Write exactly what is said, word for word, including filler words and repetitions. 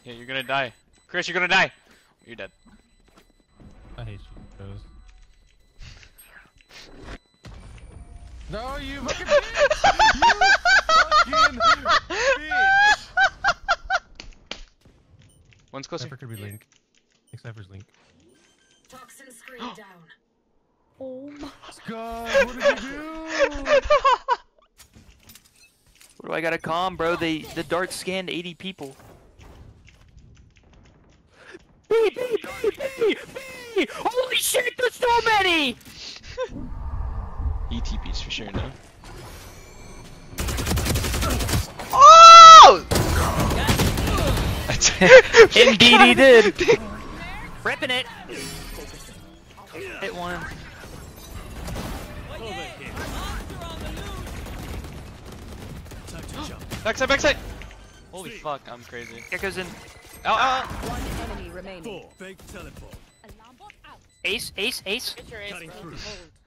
Yeah, you're gonna die. Chris, you're gonna die. You're dead. I hate you, Rose. No, you fucking bitch! You fucking bitch! One's closer. Cypher could be Link. I think Cypher's Link. Toxin screen down. Oh my God, what did you do? What do I gotta calm, bro? They the dart scanned eighty people. B, B, B, B, B! Holy shit, there's so many! E T Ps for sure, no? Oh! Indeed he did! Ripping it! Hit one. Backside, backside! Holy fuck, I'm crazy. Gecko's in. Ow, ow, One enemy remaining. Big teleport. Ace, ace, ace. Get your ace, bro.